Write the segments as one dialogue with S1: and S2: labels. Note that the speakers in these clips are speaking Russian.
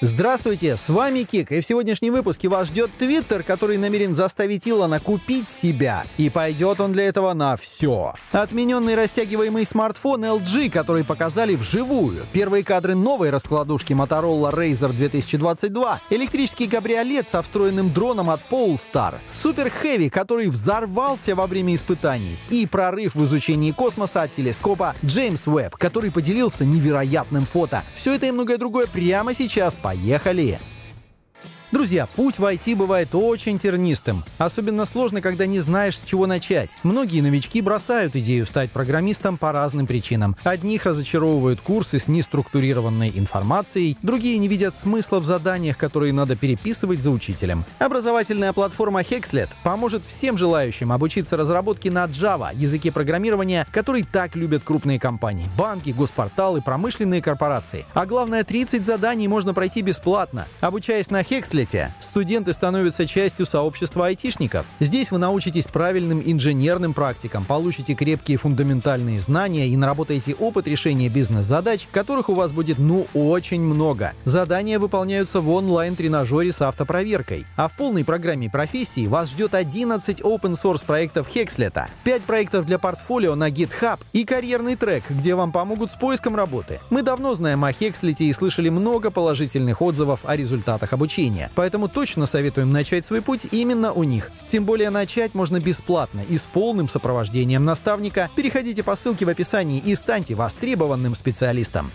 S1: Здравствуйте, с вами Кик, и в сегодняшнем выпуске вас ждет Twitter, который намерен заставить Илона купить себя. И пойдет он для этого на все. Отмененный растягиваемый смартфон LG, который показали вживую. Первые кадры новой раскладушки Motorola Razr 2022. Электрический кабриолет со встроенным дроном от Polestar. Супер Heavy, который взорвался во время испытаний. И прорыв в изучении космоса от телескопа Джеймс Уэбб, который поделился невероятным фото. Все это и многое другое прямо сейчас. Поехали! Друзья, путь в IT бывает очень тернистым. Особенно сложно, когда не знаешь, с чего начать. Многие новички бросают идею стать программистом по разным причинам. Одних разочаровывают курсы с неструктурированной информацией, другие не видят смысла в заданиях, которые надо переписывать за учителем. Образовательная платформа Hexlet поможет всем желающим обучиться разработке на Java, языке программирования, который так любят крупные компании, банки, госпорталы, промышленные корпорации. А главное, 30 заданий можно пройти бесплатно. Обучаясь на Hexlet, студенты становятся частью сообщества айтишников. Здесь вы научитесь правильным инженерным практикам, получите крепкие фундаментальные знания и наработаете опыт решения бизнес-задач, которых у вас будет очень много. Задания выполняются в онлайн-тренажере с автопроверкой. А в полной программе профессии вас ждет 11 open-source проектов Hexlet, 5 проектов для портфолио на GitHub и карьерный трек, где вам помогут с поиском работы. Мы давно знаем о Hexlet и слышали много положительных отзывов о результатах обучения. Поэтому точно советуем начать свой путь именно у них. Тем более начать можно бесплатно и с полным сопровождением наставника. Переходите по ссылке в описании и станьте востребованным специалистом.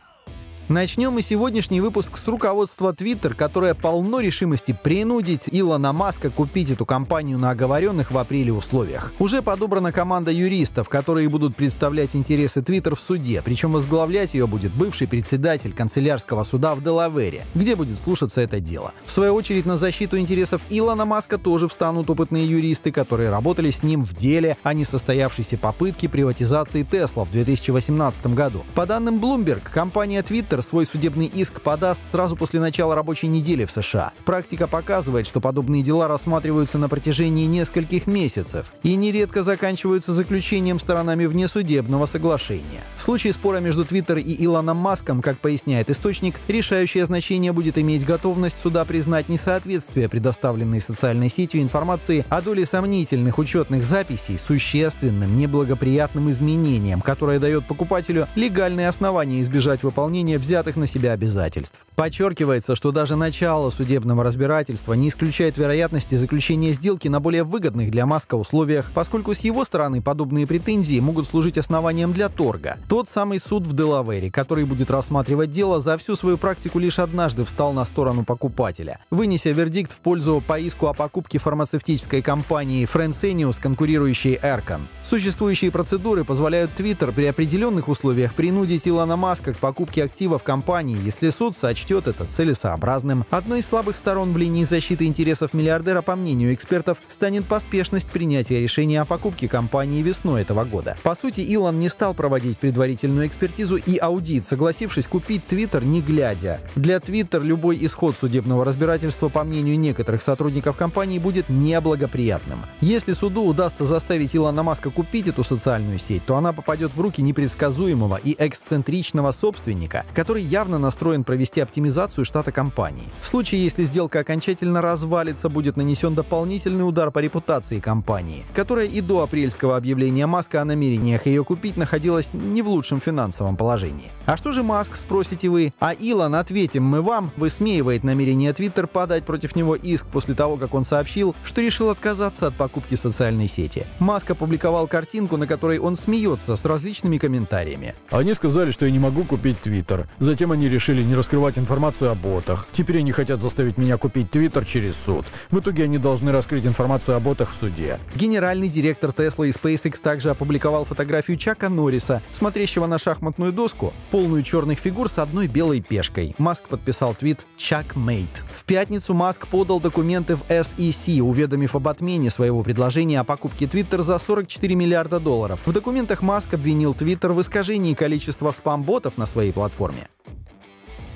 S1: Начнем мы сегодняшний выпуск с руководства Twitter, которое полно решимости принудить Илона Маска купить эту компанию на оговоренных в апреле условиях. Уже подобрана команда юристов, которые будут представлять интересы Twitter в суде, причем возглавлять ее будет бывший председатель канцелярского суда в Делавере, где будет слушаться это дело. В свою очередь на защиту интересов Илона Маска тоже встанут опытные юристы, которые работали с ним в деле о несостоявшейся попытке приватизации Tesla в 2018 году. По данным Bloomberg, компания Twitter свой судебный иск подаст сразу после начала рабочей недели в США. Практика показывает, что подобные дела рассматриваются на протяжении нескольких месяцев и нередко заканчиваются заключением сторонами внесудебного соглашения. В случае спора между Twitter и Илоном Маском, как поясняет источник, решающее значение будет иметь готовность суда признать несоответствие предоставленной социальной сетью информации о доле сомнительных учетных записей существенным неблагоприятным изменениям, которое дает покупателю легальные основания избежать выполнения взятых на себя обязательств. Подчеркивается, что даже начало судебного разбирательства не исключает вероятности заключения сделки на более выгодных для Маска условиях, поскольку с его стороны подобные претензии могут служить основанием для торга. Тот самый суд в Делавере, который будет рассматривать дело, за всю свою практику лишь однажды встал на сторону покупателя, вынеся вердикт в пользу по иску о покупке фармацевтической компании Fresenius, конкурирующей Ercan. Существующие процедуры позволяют Twitter при определенных условиях принудить Илона Маска к покупке активов компании, если суд сочтет это целесообразным. Одной из слабых сторон в линии защиты интересов миллиардера, по мнению экспертов, станет поспешность принятия решения о покупке компании весной этого года. По сути, Илон не стал проводить предварительную экспертизу и аудит, согласившись купить Twitter не глядя. Для Twitter любой исход судебного разбирательства, по мнению некоторых сотрудников компании, будет неблагоприятным. Если суду удастся заставить Илона Маска купить эту социальную сеть, то она попадет в руки непредсказуемого и эксцентричного собственника, который явно настроен провести оптимизацию штата компании. В случае, если сделка окончательно развалится, будет нанесен дополнительный удар по репутации компании, которая и до апрельского объявления Маска о намерениях ее купить находилась не в лучшем финансовом положении. А что же Маск, спросите вы? А Илон, ответим мы вам, высмеивает намерение Twitter подать против него иск после того, как он сообщил, что решил отказаться от покупки социальной сети. Маск опубликовал картинку, на которой он смеется с различными комментариями.
S2: Они сказали, что я не могу купить Twitter. Затем они решили не раскрывать информацию о ботах. Теперь они хотят заставить меня купить Twitter через суд. В итоге они должны раскрыть информацию о ботах в суде.
S1: Генеральный директор Tesla и SpaceX также опубликовал фотографию Чака Норриса, смотрещего на шахматную доску, полную черных фигур с одной белой пешкой. Маск подписал твит «Checkmate». В пятницу Маск подал документы в SEC, уведомив об отмене своего предложения о покупке Twitter за $44 миллиарда. В документах Маск обвинил Twitter в искажении количества спам-ботов на своей платформе.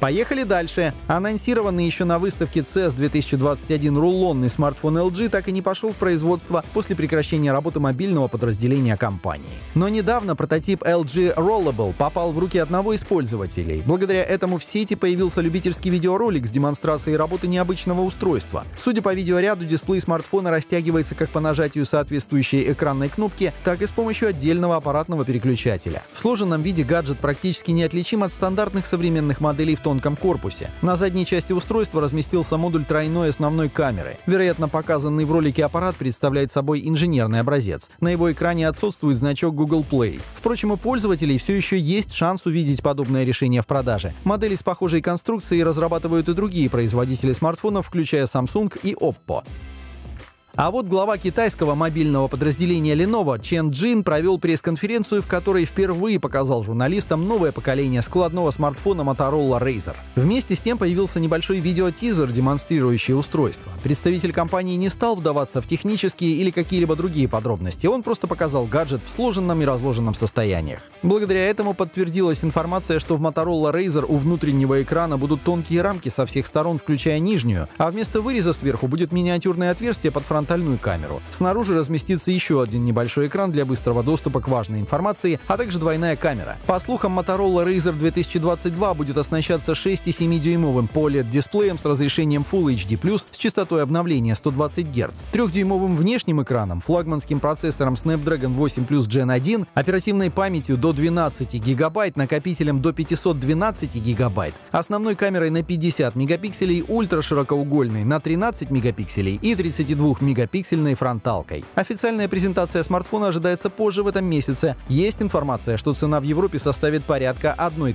S1: Поехали дальше. Анонсированный еще на выставке CES 2021 рулонный смартфон LG так и не пошел в производство после прекращения работы мобильного подразделения компании. Но недавно прототип LG Rollable попал в руки одного из пользователей. Благодаря этому в сети появился любительский видеоролик с демонстрацией работы необычного устройства. Судя по видеоряду, дисплей смартфона растягивается как по нажатию соответствующей экранной кнопки, так и с помощью отдельного аппаратного переключателя. В сложенном виде гаджет практически неотличим от стандартных современных моделей в тонком корпусе. На задней части устройства разместился модуль тройной основной камеры. Вероятно, показанный в ролике аппарат представляет собой инженерный образец. На его экране отсутствует значок Google Play. Впрочем, у пользователей все еще есть шанс увидеть подобное решение в продаже. Модели с похожей конструкцией разрабатывают и другие производители смартфонов, включая Samsung и Oppo. А вот глава китайского мобильного подразделения Lenovo Чен Джин провел пресс-конференцию, в которой впервые показал журналистам новое поколение складного смартфона Motorola Razr. Вместе с тем появился небольшой видеотизер, демонстрирующий устройство. Представитель компании не стал вдаваться в технические или какие-либо другие подробности, он просто показал гаджет в сложенном и разложенном состояниях. Благодаря этому подтвердилась информация, что в Motorola Razr у внутреннего экрана будут тонкие рамки со всех сторон, включая нижнюю, а вместо выреза сверху будет миниатюрное отверстие под фронтальную камеру. Снаружи разместится еще один небольшой экран для быстрого доступа к важной информации, а также двойная камера. По слухам, Motorola Razr 2022 будет оснащаться 6,7-дюймовым OLED-дисплеем с разрешением Full HD+, с частотой обновления 120 Гц, 3-дюймовым внешним экраном, флагманским процессором Snapdragon 8 Plus Gen 1, оперативной памятью до 12 ГБ, накопителем до 512 ГБ, основной камерой на 50 мегапикселей, ультраширокоугольной на 13 мегапикселей и 32 мегапиксельной фронталкой. Официальная презентация смартфона ожидается позже в этом месяце. Есть информация, что цена в Европе составит порядка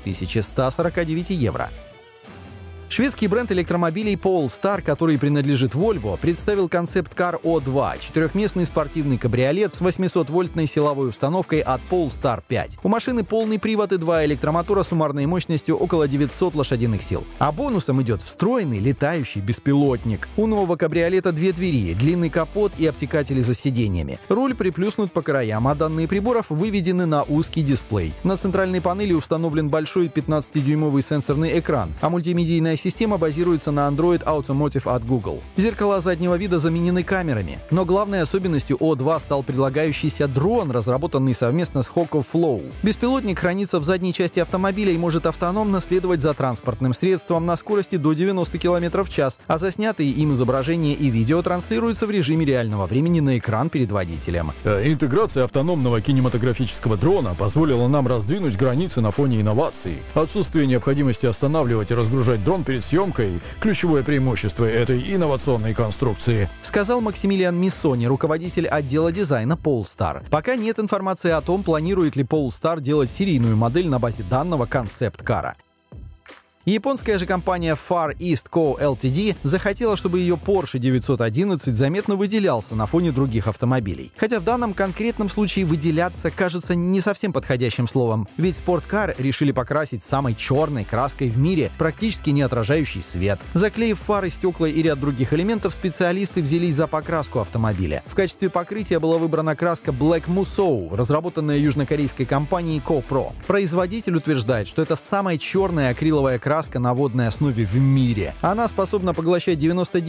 S1: 1149 евро. Шведский бренд электромобилей Polestar, который принадлежит Volvo, представил концепт-кар O2 – четырехместный спортивный кабриолет с 800-вольтной силовой установкой от Polestar 5. У машины полный привод и 2 электромотора суммарной мощностью около 900 лошадиных сил. А бонусом идет встроенный летающий беспилотник. У нового кабриолета 2 двери, длинный капот и обтекатели за сиденьями. Руль приплюснут по краям, а данные приборов выведены на узкий дисплей. На центральной панели установлен большой 15-дюймовый сенсорный экран, а мультимедийная система базируется на Android Automotive от Google. Зеркала заднего вида заменены камерами. Но главной особенностью O2 стал предлагающийся дрон, разработанный совместно с Hoco Flow. Беспилотник хранится в задней части автомобиля и может автономно следовать за транспортным средством на скорости до 90 км в час, а заснятые им изображения и видео транслируются в режиме реального времени на экран перед водителем.
S2: Интеграция автономного кинематографического дрона позволила нам раздвинуть границы на фоне инноваций. Отсутствие необходимости останавливать и разгружать дрон перед съемкой – ключевое преимущество этой инновационной конструкции,
S1: сказал Максимилиан Миссони, руководитель отдела дизайна Polestar. Пока нет информации о том, планирует ли Polestar делать серийную модель на базе данного концепт-кара. Японская же компания Far East Co. Ltd. захотела, чтобы ее Porsche 911 заметно выделялся на фоне других автомобилей. Хотя в данном конкретном случае выделяться кажется не совсем подходящим словом, ведь спорткар решили покрасить самой черной краской в мире, практически не отражающей свет. Заклеив фары, стекла и ряд других элементов, специалисты взялись за покраску автомобиля. В качестве покрытия была выбрана краска Black Musou, разработанная южнокорейской компанией CoPro. Производитель утверждает, что это самая черная акриловая краска на водной основе в мире. Она способна поглощать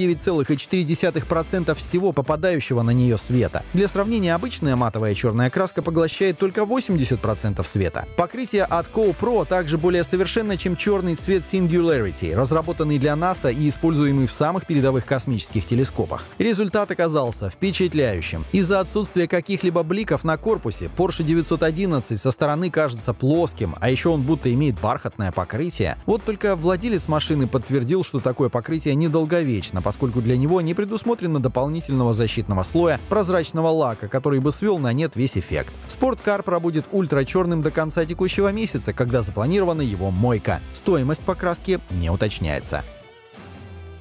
S1: 99,4% всего попадающего на нее света. Для сравнения, обычная матовая черная краска поглощает только 80% света. Покрытие от CoPro также более совершенно, чем черный цвет Singularity, разработанный для НАСА и используемый в самых передовых космических телескопах. Результат оказался впечатляющим. Из-за отсутствия каких-либо бликов на корпусе Porsche 911 со стороны кажется плоским, а еще он будто имеет бархатное покрытие. Вот только владелец машины подтвердил, что такое покрытие недолговечно, поскольку для него не предусмотрено дополнительного защитного слоя прозрачного лака, который бы свел на нет весь эффект. Спорткар пробудет ультрачерным до конца текущего месяца, когда запланирована его мойка. Стоимость покраски не уточняется.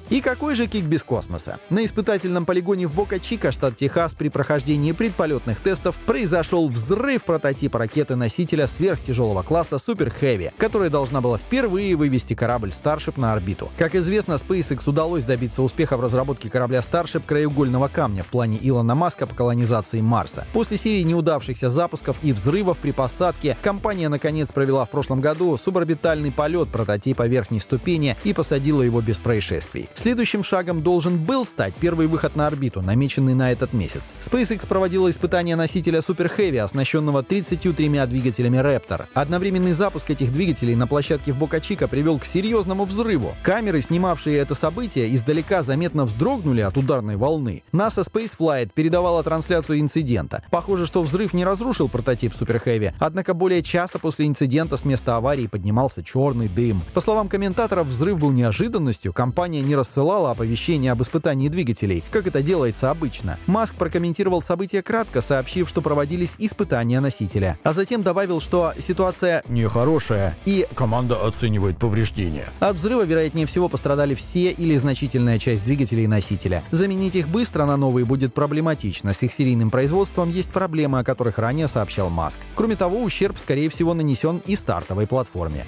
S1: И какой же кик без космоса? На испытательном полигоне в Бока-Чика, штат Техас, при прохождении предполетных тестов произошел взрыв прототипа ракеты-носителя сверхтяжелого класса Super Heavy, которая должна была впервые вывести корабль Starship на орбиту. Как известно, SpaceX удалось добиться успеха в разработке корабля Starship краеугольного камня в плане Илона Маска по колонизации Марса. После серии неудавшихся запусков и взрывов при посадке, компания наконец провела в прошлом году суборбитальный полет прототипа верхней ступени и посадила его без происшествий. Следующим шагом должен был стать первый выход на орбиту, намеченный на этот месяц. SpaceX проводила испытания носителя Super Heavy, оснащенного 33 двигателями Raptor. Одновременный запуск этих двигателей на площадке в Бока-Чика привел к серьезному взрыву. Камеры, снимавшие это событие, издалека заметно вздрогнули от ударной волны. NASA Spaceflight передавала трансляцию инцидента. Похоже, что взрыв не разрушил прототип Super Heavy, однако более часа после инцидента с места аварии поднимался черный дым. По словам комментаторов, взрыв был неожиданностью, компания не рассылала оповещения об испытании двигателей, как это делается обычно. Маск прокомментировал событие кратко, сообщив, что проводились испытания носителя, а затем добавил, что ситуация
S2: нехорошая и команда оценивает повреждения.
S1: От взрыва, вероятнее всего, пострадали все или значительная часть двигателей носителя. Заменить их быстро на новые будет проблематично. С их серийным производством есть проблемы, о которых ранее сообщал Маск. Кроме того, ущерб, скорее всего, нанесен и стартовой платформе.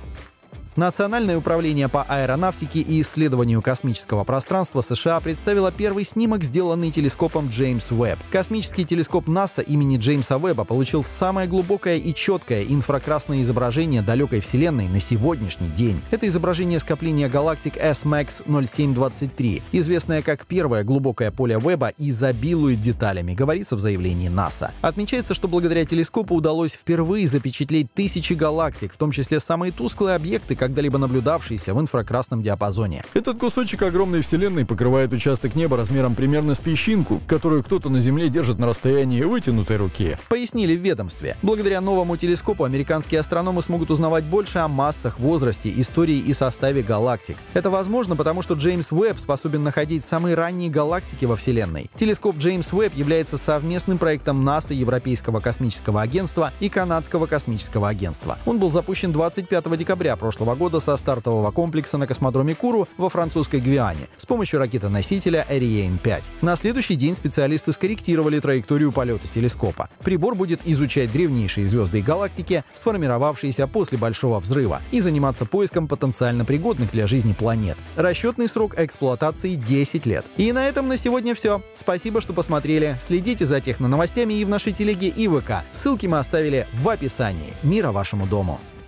S1: Национальное управление по аэронавтике и исследованию космического пространства США представило первый снимок, сделанный телескопом Джеймс Уэбб. Космический телескоп НАСА имени Джеймса Уэбба получил самое глубокое и четкое инфракрасное изображение далекой Вселенной на сегодняшний день. Это изображение скопления галактик S-MAX 0723, известное как первое глубокое поле Уэбба, изобилует деталями, говорится в заявлении НАСА. Отмечается, что благодаря телескопу удалось впервые запечатлеть тысячи галактик, в том числе самые тусклые объекты, когда-либо наблюдавшиеся в инфракрасном диапазоне.
S2: Этот кусочек огромной Вселенной покрывает участок неба размером примерно с песчинку, которую кто-то на Земле держит на расстоянии вытянутой руки.
S1: Пояснили в ведомстве. Благодаря новому телескопу американские астрономы смогут узнавать больше о массах, возрасте, истории и составе галактик. Это возможно, потому что Джеймс Уэбб способен находить самые ранние галактики во Вселенной. Телескоп Джеймс Уэбб является совместным проектом НАСА, Европейского космического агентства и Канадского космического агентства. Он был запущен 25 декабря прошлого года со стартового комплекса на космодроме Куру во французской Гвиане с помощью ракеты-носителя Ariane-5. На следующий день специалисты скорректировали траекторию полета телескопа. Прибор будет изучать древнейшие звезды и галактики, сформировавшиеся после Большого взрыва, и заниматься поиском потенциально пригодных для жизни планет. Расчетный срок эксплуатации 10 лет. И на этом на сегодня все. Спасибо, что посмотрели. Следите за техноновостями и в нашей телеге и ВК. Ссылки мы оставили в описании. Мира вашему дому!